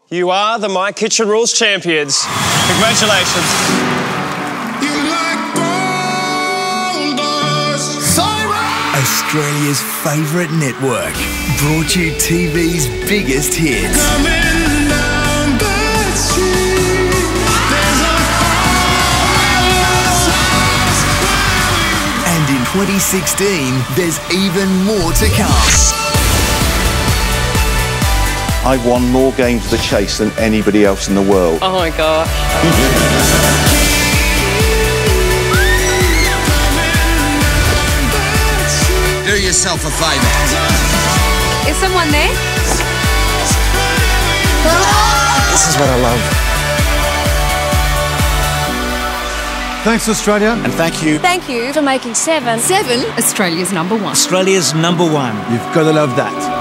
You are the My Kitchen Rules champions. Congratulations. Australia's favourite network brought you TV's biggest hits. And in 2016, there's even more to come. I've won more games of the chase than anybody else in the world. Oh my gosh. Do yourself a favour. Is someone there? This is what I love. Thanks, Australia. And thank you. Thank you for making 7. 7, Australia's #1. Australia's #1. You've got to love that.